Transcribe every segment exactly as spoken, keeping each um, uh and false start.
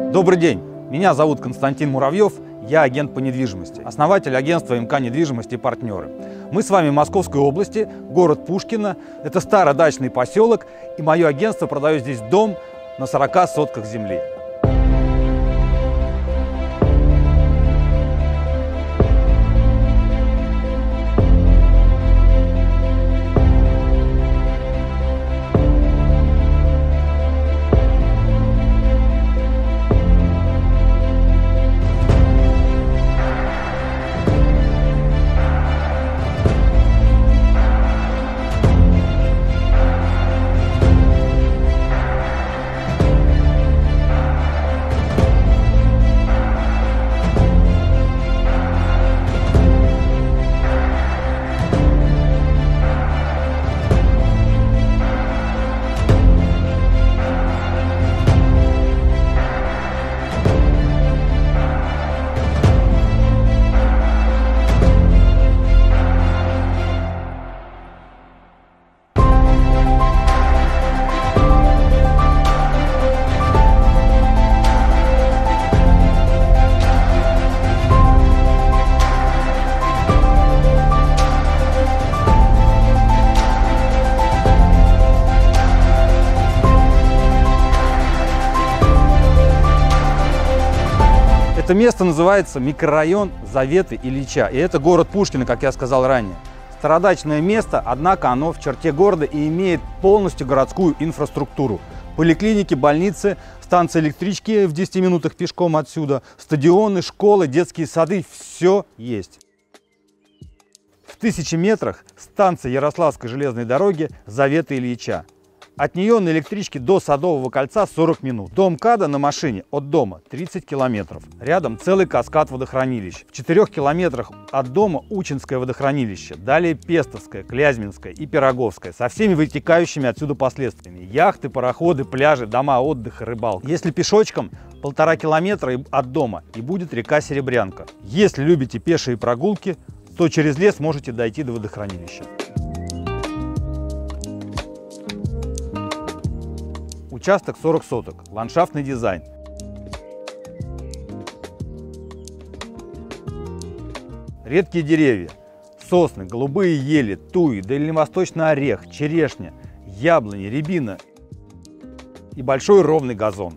Добрый день, меня зовут Константин Муравьев, я агент по недвижимости, основатель агентства эм ка недвижимости и партнеры. Мы с вами в Московской области, город Пушкино, это стародачный поселок, и мое агентство продает здесь дом на сорока сотках земли. Это место называется микрорайон Заветы Ильича, и это город Пушкино, как я сказал ранее. Стародачное место, однако оно в черте города и имеет полностью городскую инфраструктуру. Поликлиники, больницы, станция электрички в десяти минутах пешком отсюда, стадионы, школы, детские сады – все есть. В тысячи метрах станция Ярославской железной дороги Заветы Ильича. От нее на электричке до Садового кольца сорок минут. До МКАДа на машине от дома тридцать километров. Рядом целый каскад водохранилищ. В четырёх километрах от дома Учинское водохранилище. Далее Пестовское, Клязьминское и Пироговское. Со всеми вытекающими отсюда последствиями. Яхты, пароходы, пляжи, дома отдыха, рыбалка. Если пешочком, полтора километра от дома и будет река Серебрянка. Если любите пешие прогулки, то через лес можете дойти до водохранилища. Участок сорок соток, ландшафтный дизайн. Редкие деревья, сосны, голубые ели, туи, дальневосточный орех, черешня, яблони, рябина и большой ровный газон.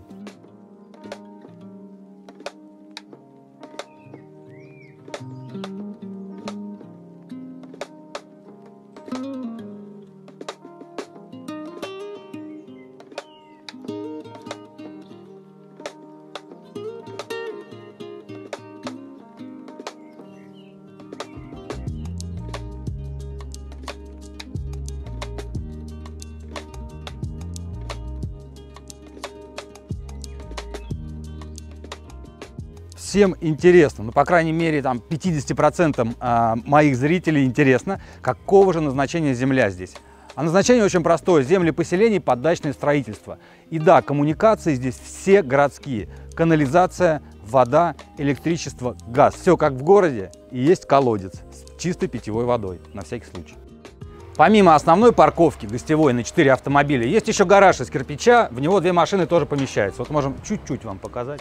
Всем интересно, ну, по крайней мере, там пятидесяти процентам э, моих зрителей интересно, какого же назначения земля здесь. А назначение очень простое. Земли поселений под дачное строительство. И да, коммуникации здесь все городские. Канализация, вода, электричество, газ. Все как в городе, и есть колодец с чистой питьевой водой, на всякий случай. Помимо основной парковки гостевой на четыре автомобиля, есть еще гараж из кирпича, в него две машины тоже помещаются. Вот можем чуть-чуть вам показать.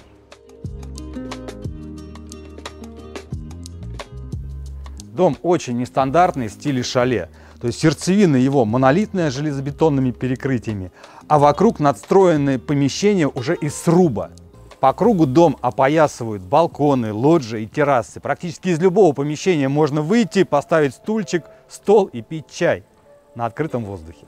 Дом очень нестандартный в стиле шале, то есть сердцевина его монолитная с железобетонными перекрытиями, а вокруг надстроенные помещения уже из сруба. По кругу дом опоясывают балконы, лоджии и террасы. Практически из любого помещения можно выйти, поставить стульчик, стол и пить чай на открытом воздухе.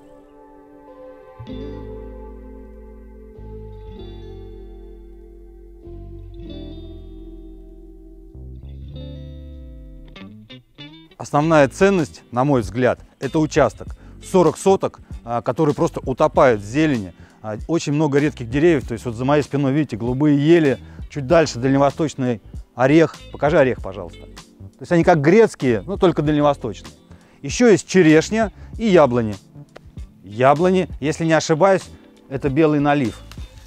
Основная ценность, на мой взгляд, это участок. сорок соток, который просто утопает в зелени. Очень много редких деревьев. То есть вот за моей спиной, видите, голубые ели. Чуть дальше дальневосточный орех. Покажи орех, пожалуйста. То есть они как грецкие, но только дальневосточные. Еще есть черешня и яблони. Яблони, если не ошибаюсь, это белый налив.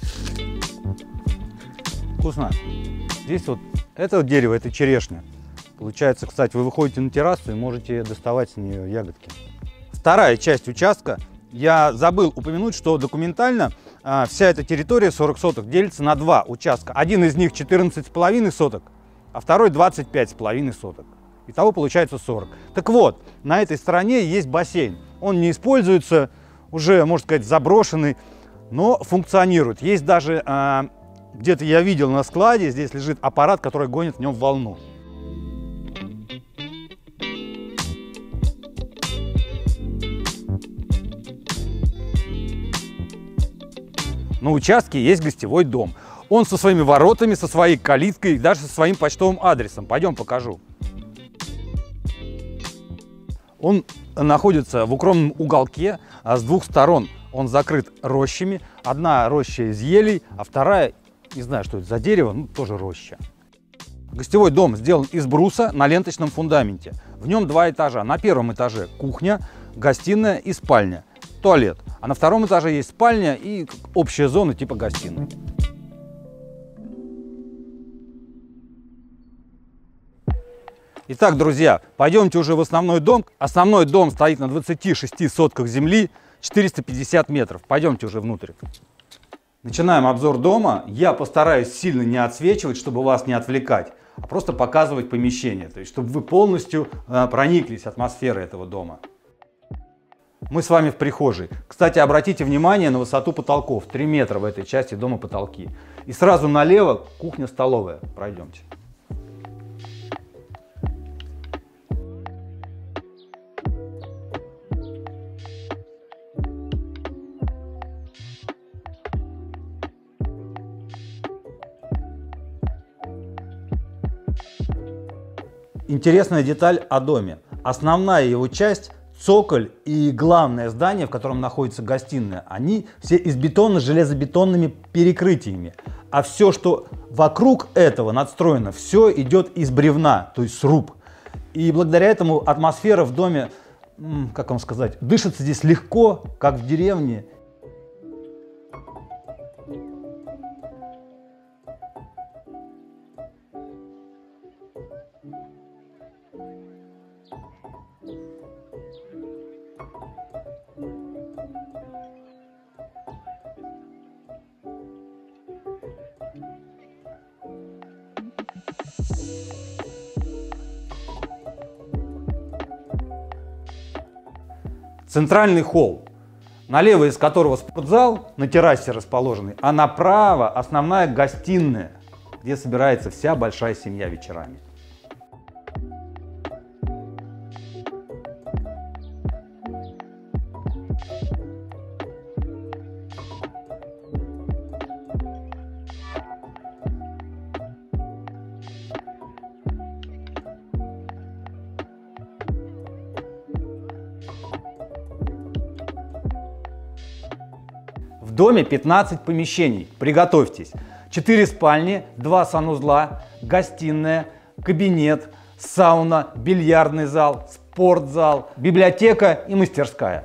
Вкусно. Здесь вот это дерево, это черешня. Получается, кстати, вы выходите на террасу и можете доставать с нее ягодки. Вторая часть участка. Я забыл упомянуть, что документально а, вся эта территория сорок соток делится на два участка. Один из них четырнадцать с половиной соток, а второй двадцать пять с половиной соток. Итого получается сорок. Так вот, на этой стороне есть бассейн. Он не используется, уже, можно сказать, заброшенный, но функционирует. Есть даже, а, где-то я видел на складе, здесь лежит аппарат, который гонит в нем волну. На участке есть гостевой дом. Он со своими воротами, со своей калиткой, даже со своим почтовым адресом. Пойдем покажу. Он находится в укромном уголке, а с двух сторон он закрыт рощами. Одна роща из елей, а вторая, не знаю, что это за дерево, ну тоже роща. Гостевой дом сделан из бруса на ленточном фундаменте. В нем два этажа. На первом этаже кухня, гостиная и спальня, туалет. А на втором этаже есть спальня и общая зона типа гостиной. Итак, друзья, пойдемте уже в основной дом. Основной дом стоит на двадцати шести сотках земли, четыреста пятьдесят метров. Пойдемте уже внутрь. Начинаем обзор дома. Я постараюсь сильно не отсвечивать, чтобы вас не отвлекать, а просто показывать помещение, то есть чтобы вы полностью э, прониклись атмосферой этого дома. Мы с вами в прихожей. Кстати, обратите внимание на высоту потолков. три метра в этой части дома потолки. И сразу налево кухня-столовая. Пройдемте. Интересная деталь о доме. Основная его часть, цоколь и главное здание, в котором находится гостиная, они все из бетона с железобетонными перекрытиями. А все, что вокруг этого надстроено, все идет из бревна, то есть сруб. И благодаря этому атмосфера в доме, как вам сказать, дышится здесь легко, как в деревне. Центральный холл, налево из которого спортзал на террасе расположенный, а направо основная гостиная, где собирается вся большая семья вечерами. В доме пятнадцать помещений, приготовьтесь. четыре спальни, два санузла, гостиная, кабинет, сауна, бильярдный зал, спортзал, библиотека и мастерская.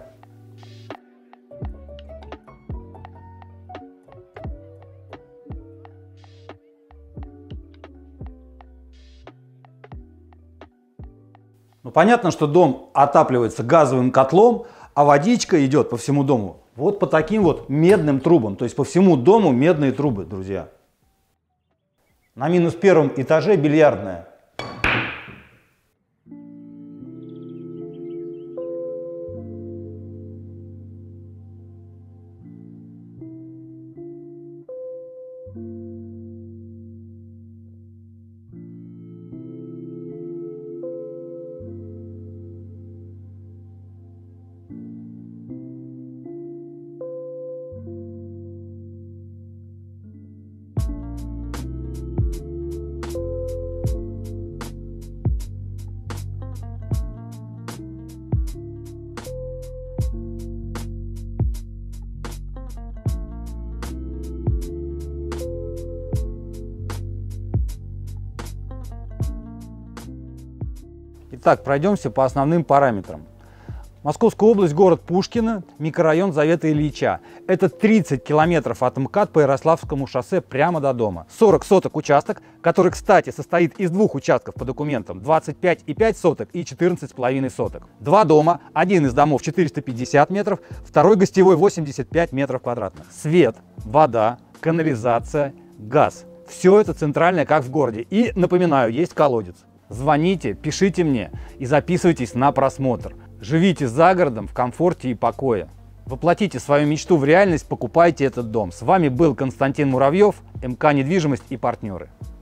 Ну, понятно, что дом отапливается газовым котлом, а водичка идет по всему дому вот по таким вот медным трубам. То есть по всему дому медные трубы, друзья. На минус первом этаже бильярдная. Итак, пройдемся по основным параметрам. Московская область, город Пушкино, микрорайон Завета Ильича. Это тридцать километров от МКАД по Ярославскому шоссе прямо до дома. сорок соток участок, который, кстати, состоит из двух участков по документам, двадцать пять и пять соток и четырнадцать с половиной соток. Два дома, один из домов четыреста пятьдесят метров, второй гостевой восемьдесят пять метров квадратных. Свет, вода, канализация, газ. Все это центральное, как в городе. И, напоминаю, есть колодец. Звоните, пишите мне и записывайтесь на просмотр. Живите за городом в комфорте и покое. Воплотите свою мечту в реальность, покупайте этот дом. С вами был Константин Муравьев, МК «Недвижимость» и партнеры.